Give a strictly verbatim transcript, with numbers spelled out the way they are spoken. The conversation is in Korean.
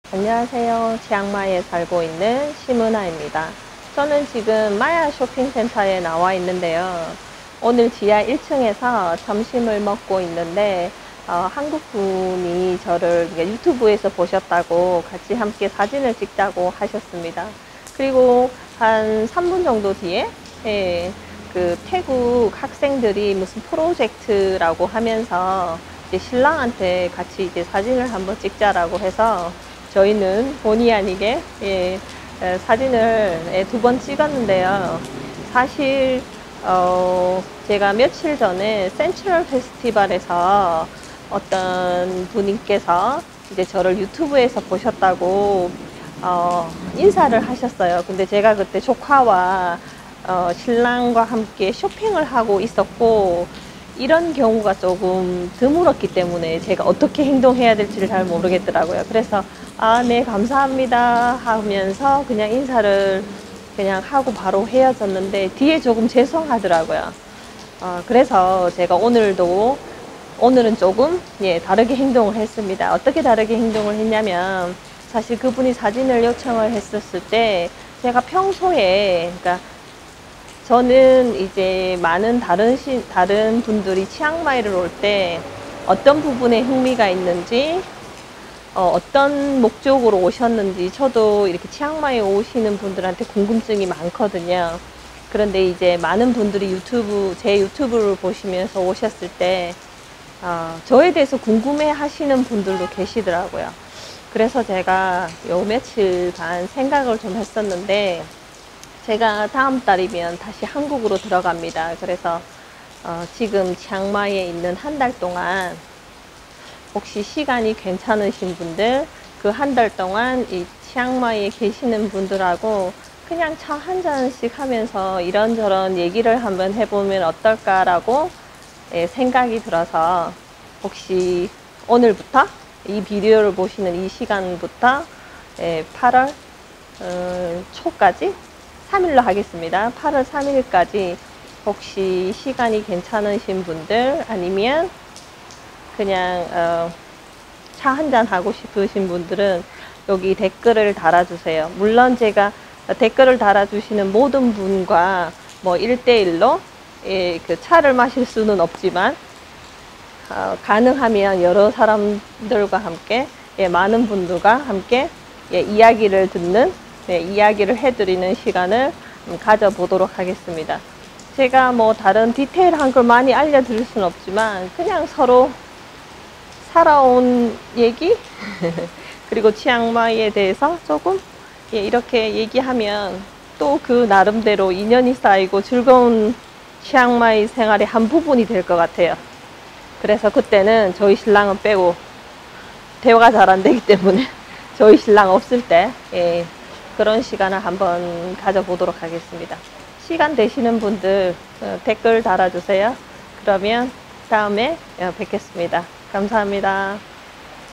안녕하세요. 치앙마이에 살고 있는 심은하입니다. 저는 지금 마야 쇼핑센터에 나와 있는데요. 오늘 지하 일 층에서 점심을 먹고 있는데 어, 한국 분이 저를 유튜브에서 보셨다고 같이 함께 사진을 찍자고 하셨습니다. 그리고 한 삼 분 정도 뒤에 예, 그 태국 학생들이 무슨 프로젝트라고 하면서 이제 신랑한테 같이 이제 사진을 한번 찍자라고 해서 저희는 본의 아니게 예, 에, 사진을 예, 두 번 찍었는데요. 사실 어, 제가 며칠 전에 센트럴 페스티벌에서 어떤 분께서 이제 저를 유튜브에서 보셨다고 어, 인사를 하셨어요. 근데 제가 그때 조카와 어, 신랑과 함께 쇼핑을 하고 있었고 이런 경우가 조금 드물었기 때문에 제가 어떻게 행동해야 될지를 잘 모르겠더라고요. 그래서 아, 네, 감사합니다 하면서 그냥 인사를 그냥 하고 바로 헤어졌는데 뒤에 조금 죄송하더라고요. 어, 그래서 제가 오늘도 오늘은 조금 예, 다르게 행동을 했습니다. 어떻게 다르게 행동을 했냐면 사실 그분이 사진을 요청을 했었을 때 제가 평소에 그러니까 저는 이제 많은 다른 시, 다른 분들이 치앙마이를 올 때 어떤 부분에 흥미가 있는지 어, 어떤 목적으로 오셨는지 저도 이렇게 치앙마이에 오시는 분들한테 궁금증이 많거든요. 그런데 이제 많은 분들이 유튜브 제 유튜브를 보시면서 오셨을 때 어, 저에 대해서 궁금해 하시는 분들도 계시더라고요. 그래서 제가 요 며칠 반 생각을 좀 했었는데 제가 다음 달이면 다시 한국으로 들어갑니다. 그래서 어, 지금 치앙마이에 있는 한 달 동안 혹시 시간이 괜찮으신 분들 그 한 달 동안 이 치앙마이에 계시는 분들하고 그냥 차 한 잔씩 하면서 이런저런 얘기를 한번 해보면 어떨까라고 예, 생각이 들어서 혹시 오늘부터 이 비디오를 보시는 이 시간부터 예, 팔월 어, 초까지 삼 일로 하겠습니다. 팔월 삼 일까지 혹시 시간이 괜찮으신 분들 아니면 그냥 어, 차 한잔 하고 싶으신 분들은 여기 댓글을 달아주세요. 물론 제가 댓글을 달아주시는 모든 분과 뭐 일 대일로 예, 그 차를 마실 수는 없지만 어, 가능하면 여러 사람들과 함께 예, 많은 분들과 함께 예, 이야기를 듣는 예, 이야기를 해드리는 시간을 음, 가져보도록 하겠습니다. 제가 뭐 다른 디테일한 걸 많이 알려드릴 수는 없지만 그냥 서로 살아온 얘기 그리고 치앙마이에 대해서 조금 예, 이렇게 얘기하면 또 그 나름대로 인연이 쌓이고 즐거운 치앙마이 생활의 한 부분이 될 것 같아요. 그래서 그때는 저희 신랑은 빼고 대화가 잘 안 되기 때문에 저희 신랑 없을 때 예, 그런 시간을 한번 가져보도록 하겠습니다. 시간 되시는 분들 어, 댓글 달아주세요. 그러면 다음에 뵙겠습니다. 감사합니다.